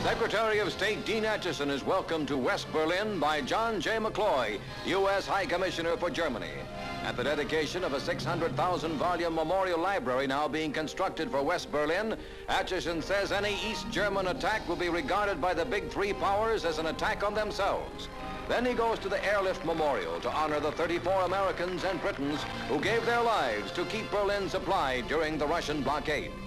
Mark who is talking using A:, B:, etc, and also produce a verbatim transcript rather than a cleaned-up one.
A: Secretary of State Dean Acheson is welcomed to West Berlin by John J. McCloy, U S High Commissioner for Germany. At the dedication of a six hundred thousand volume memorial library now being constructed for West Berlin, Acheson says any East German attack will be regarded by the big three powers as an attack on themselves. Then he goes to the Airlift Memorial to honor the thirty-four Americans and Britons who gave their lives to keep Berlin supplied during the Russian blockade.